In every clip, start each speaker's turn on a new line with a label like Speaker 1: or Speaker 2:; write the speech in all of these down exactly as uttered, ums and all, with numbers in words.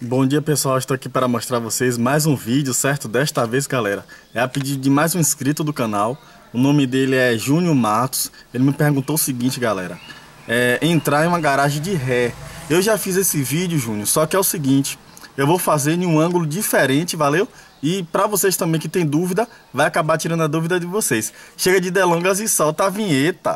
Speaker 1: Bom dia pessoal, estou aqui para mostrar a vocês mais um vídeo, certo? Desta vez, galera, é a pedido de mais um inscrito do canal. O nome dele é Júnior Matos. Ele me perguntou o seguinte, galera, é entrar em uma garagem de ré. Eu já fiz esse vídeo, Júnior, só que é o seguinte, eu vou fazer em um ângulo diferente, valeu? E para vocês também que tem dúvida, vai acabar tirando a dúvida de vocês. Chega de delongas e solta a vinheta.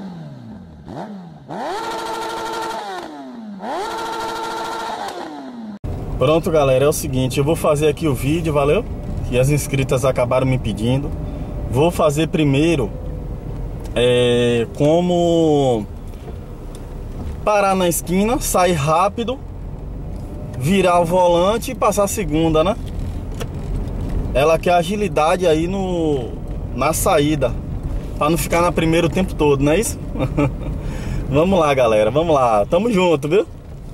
Speaker 1: Pronto, galera, é o seguinte, eu vou fazer aqui o vídeo, valeu? Que as inscritas acabaram me pedindo. Vou fazer primeiro é, como parar na esquina, sair rápido, virar o volante e passar a segunda, né? Ela quer agilidade aí no, na saída, para não ficar na primeira o tempo todo, não é isso? Vamos lá, galera, vamos lá, tamo junto, viu?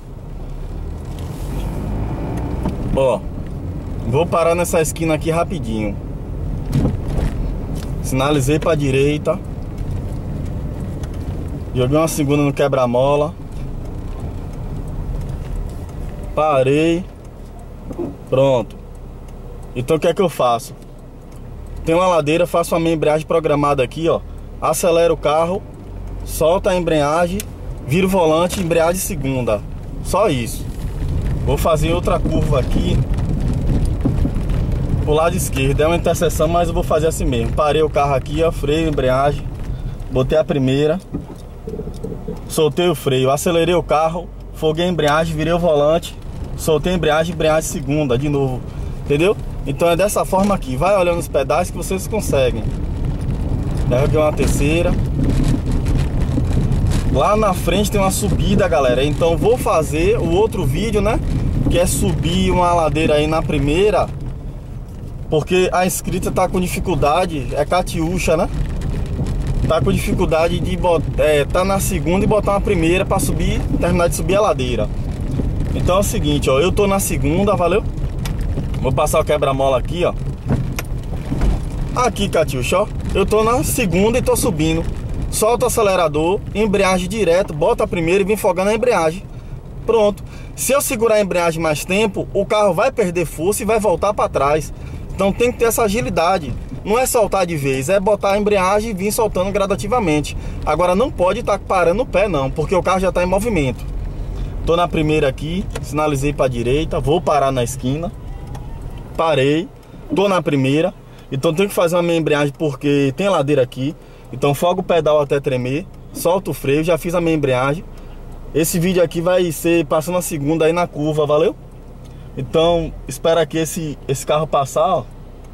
Speaker 1: Ó, vou parar nessa esquina aqui rapidinho. Sinalizei pra direita. Joguei uma segunda no quebra-mola. Parei. Pronto. Então o que é que eu faço? Tem uma ladeira, faço uma embreagem programada aqui, ó. Acelera o carro, solta a embreagem, vira o volante, embreagem segunda. Só isso. Vou fazer outra curva aqui pro lado esquerdo. É uma interseção, mas eu vou fazer assim mesmo. Parei o carro aqui, ó, freio, embreagem. Botei a primeira. Soltei o freio, acelerei o carro, foguei a embreagem, virei o volante. Soltei a embreagem, embreagem segunda, de novo. Entendeu? Então é dessa forma aqui. Vai olhando os pedais que vocês conseguem. Peguei uma terceira. Lá na frente tem uma subida, galera. Então vou fazer o outro vídeo, né? Que é subir uma ladeira aí na primeira, porque a inscrita tá com dificuldade. É Catiúcha, né? Tá com dificuldade de botar, é, tá na segunda e botar uma primeira pra subir, terminar de subir a ladeira. Então é o seguinte, ó. Eu tô na segunda, valeu? Vou passar o quebra-mola aqui, ó. Aqui, Catiúcha, ó. Eu tô na segunda e tô subindo. Solta o acelerador, embreagem direto, bota a primeira e vem folgando a embreagem. Pronto. Se eu segurar a embreagem mais tempo, o carro vai perder força e vai voltar para trás. Então tem que ter essa agilidade. Não é soltar de vez, é botar a embreagem e vir soltando gradativamente. Agora não pode estar parando o pé não, porque o carro já está em movimento. Tô na primeira aqui, sinalizei para a direita, vou parar na esquina. Parei, tô na primeira. Então tenho que fazer uma minha embreagem porque tem ladeira aqui. Então fogo o pedal até tremer, solta o freio, já fiz a minha embreagem. Esse vídeo aqui vai ser passando a segunda aí na curva, valeu? Então espera aqui esse, esse carro passar, ó.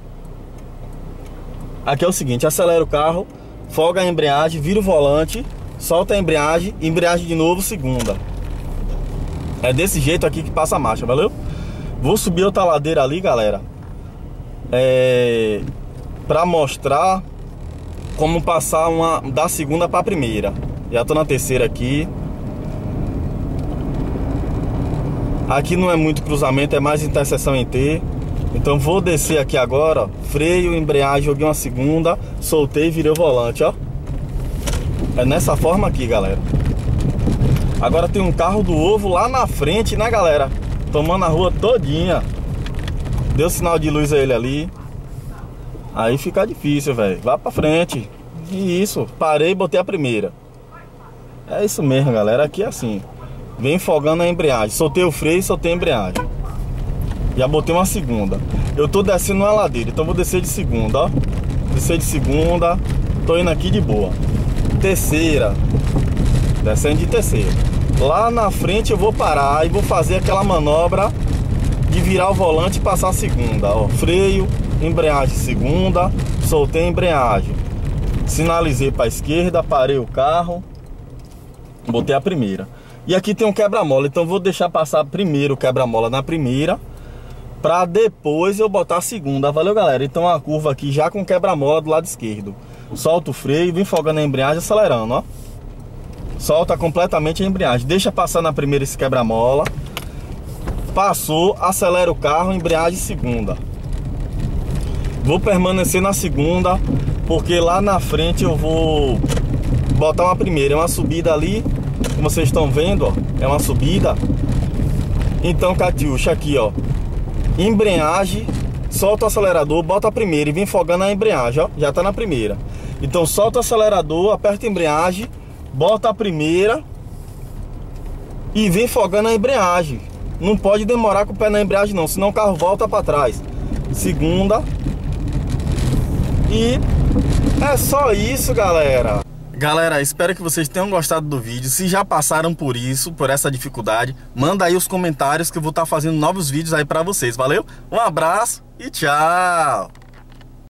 Speaker 1: Aqui é o seguinte, acelera o carro, folga a embreagem, vira o volante, solta a embreagem, embreagem de novo, segunda. É desse jeito aqui que passa a marcha, valeu? Vou subir outra ladeira ali, galera, é, pra mostrar como passar uma da segunda para a primeira. Já tô na terceira aqui. Aqui não é muito cruzamento, é mais interseção em T. Então vou descer aqui agora, ó, freio, embreagem, joguei uma segunda, soltei e virei o volante, ó. É nessa forma aqui, galera. Agora tem um carro do ovo lá na frente, né, galera? Tomando a rua todinha. Deu sinal de luz a ele ali. Aí fica difícil, velho. Vá pra frente. E isso, parei e botei a primeira. É isso mesmo, galera. Aqui é assim. Vem folgando a embreagem. Soltei o freio e soltei a embreagem. Já botei uma segunda. Eu tô descendo uma ladeira, então vou descer de segunda, ó. Descer de segunda. Tô indo aqui de boa. Terceira. Descendo de terceira. Lá na frente eu vou parar e vou fazer aquela manobra de virar o volante e passar a segunda, ó. Freio, embreagem segunda, soltei a embreagem, sinalizei para a esquerda, parei o carro, botei a primeira. E aqui tem um quebra-mola, então vou deixar passar primeiro o quebra-mola na primeira, para depois eu botar a segunda, valeu, galera? Então a curva aqui já com quebra-mola do lado esquerdo. Solta o freio, vem folgando a embreagem, acelerando, ó. Solta completamente a embreagem, deixa passar na primeira esse quebra-mola. Passou, acelera o carro, embreagem segunda. Vou permanecer na segunda, porque lá na frente eu vou botar uma primeira. É uma subida ali, como vocês estão vendo, ó, é uma subida. Então, Catiuxa, aqui, ó, embreagem, solta o acelerador, bota a primeira e vem folgando a embreagem, ó, já tá na primeira. Então solta o acelerador, aperta a embreagem, bota a primeira e vem folgando a embreagem. Não pode demorar com o pé na embreagem não, senão o carro volta para trás. Segunda. E é só isso, galera. Galera, espero que vocês tenham gostado do vídeo. Se já passaram por isso, por essa dificuldade, manda aí os comentários que eu vou estar fazendo novos vídeos aí pra vocês. Valeu? Um abraço e tchau!